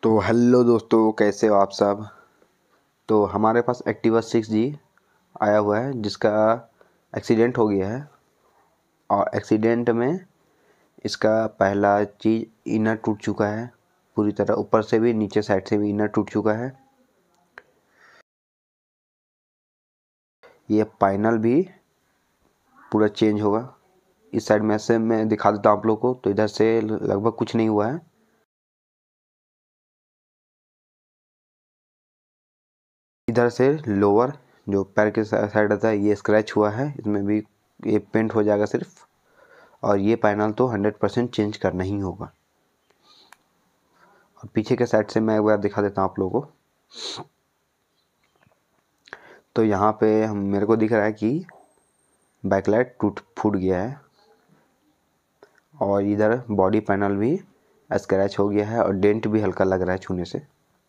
तो हेलो दोस्तों, कैसे हो आप सब। तो हमारे पास एक्टिवा 6G आया हुआ है जिसका एक्सीडेंट हो गया है। और एक्सीडेंट में इसका पहला चीज़ इनर टूट चुका है पूरी तरह, ऊपर से भी नीचे साइड से भी इनर टूट चुका है। ये पैनल भी पूरा चेंज होगा। इस साइड में से मैं दिखा देता हूँ आप लोग को। तो इधर से लगभग कुछ नहीं हुआ है। इधर से लोअर जो पैर के साइड रहता है ये स्क्रैच हुआ है, इसमें भी ये पेंट हो जाएगा सिर्फ। और ये पैनल तो 100% चेंज करना ही होगा। और पीछे के साइड से मैं एक बार दिखा देता हूँ आप लोगों को। तो यहाँ पे मेरे को दिख रहा है कि बैकलाइट फूट गया है। और इधर बॉडी पैनल भी स्क्रैच हो गया है और डेंट भी हल्का लग रहा है छूने से।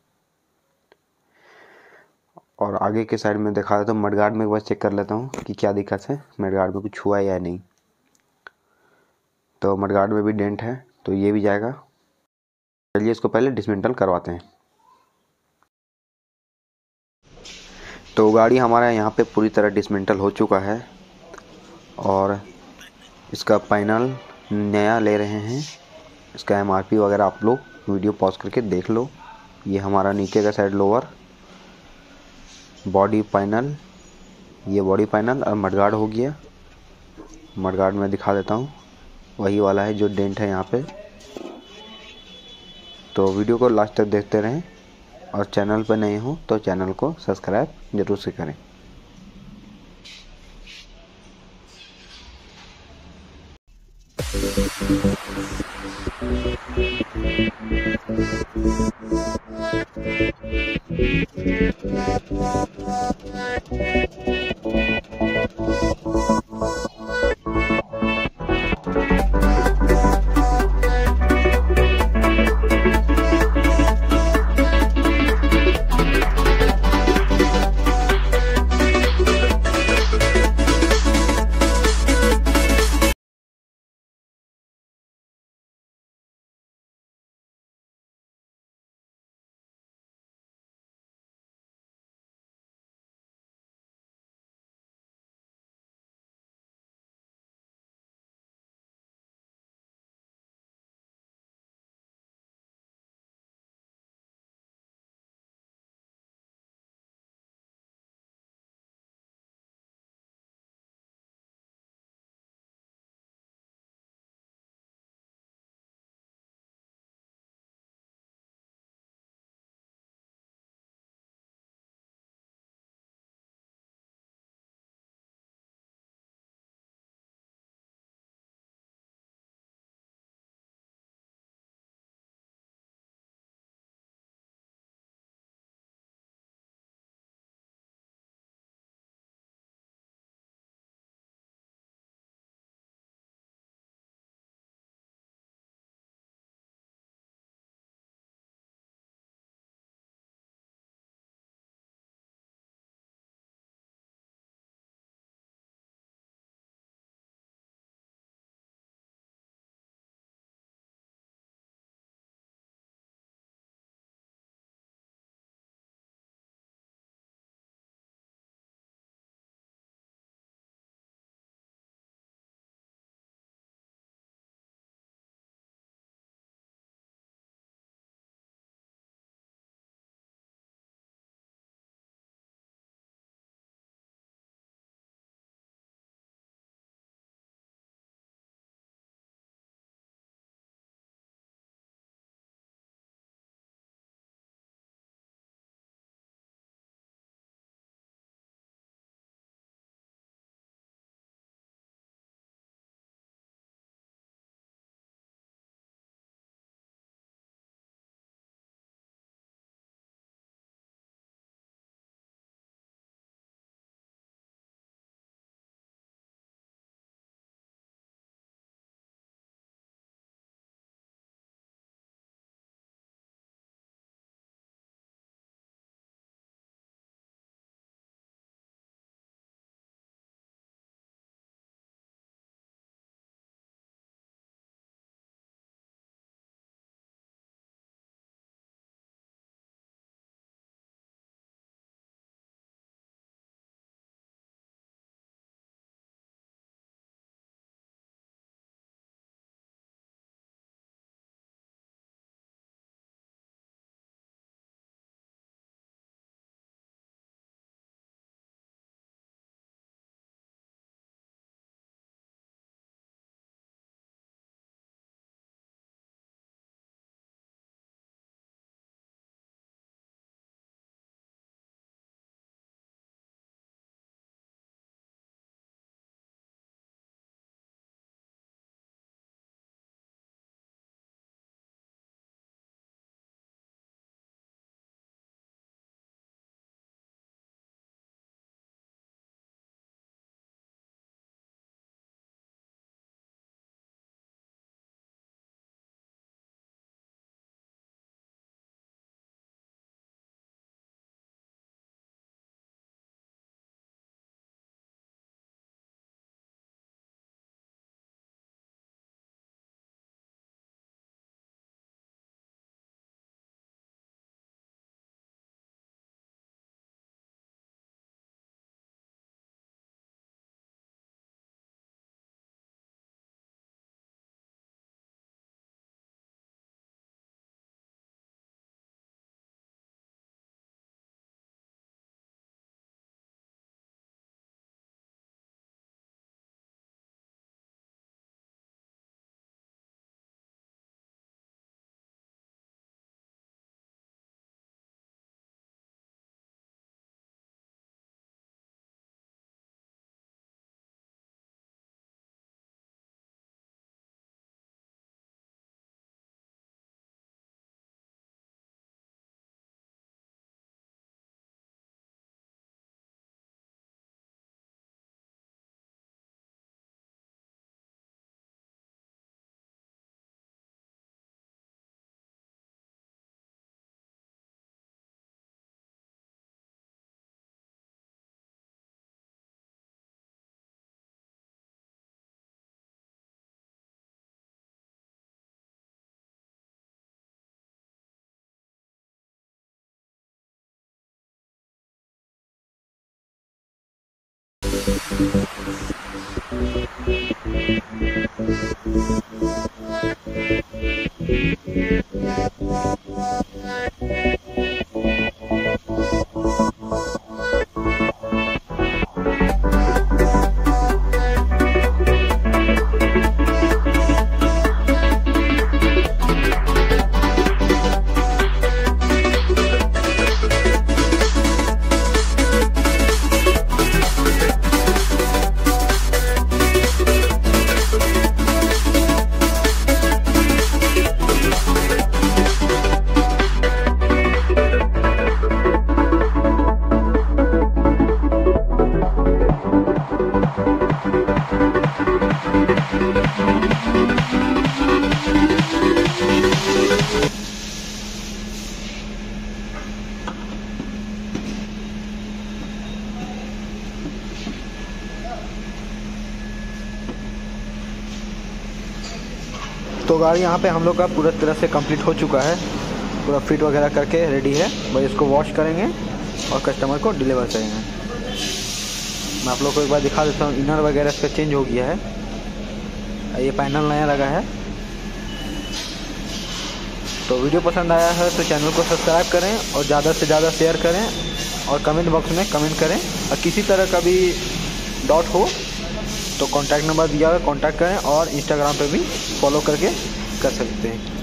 और आगे के साइड में दिखा देता हूँ। मडगार्ड में एक बार चेक कर लेता हूँ कि क्या दिक्कत है, मडगार्ड में कुछ हुआ या नहीं। तो मडगार्ड में भी डेंट है, तो ये भी जाएगा। चलिए इसको पहले डिसमेंटल करवाते हैं। तो गाड़ी हमारा यहाँ पे पूरी तरह डिसमेंटल हो चुका है और इसका पैनल नया ले रहे हैं। इसका MRP वगैरह आप लोग वीडियो पॉज करके देख लो। ये हमारा नीचे का साइड लोअर बॉडी पैनल, ये बॉडी पैनल और मडगार्ड हो गया। मडगार्ड में दिखा देता हूँ, वही वाला है जो डेंट है यहाँ पे। तो वीडियो को लास्ट तक देखते रहें और चैनल पर नए हो तो चैनल को सब्सक्राइब ज़रूर से करें। तो गाड़ी यहाँ पे हम लोग का पूरा तरह से कंप्लीट हो चुका है, पूरा फिट वगैरह करके रेडी है। बस इसको वॉश करेंगे और कस्टमर को डिलीवर करेंगे। मैं आप लोग को एक बार दिखा देता हूँ। इनर वगैरह इसका चेंज हो गया है, ये पैनल नया लगा है। तो वीडियो पसंद आया है तो चैनल को सब्सक्राइब करें और ज़्यादा से ज़्यादा शेयर करें और कमेंट बॉक्स में कमेंट करें। और किसी तरह का भी डाउट हो तो कॉन्टैक्ट नंबर दिया हुआ है, कॉन्टैक्ट करें और इंस्टाग्राम पे भी फॉलो करके कर सकते हैं।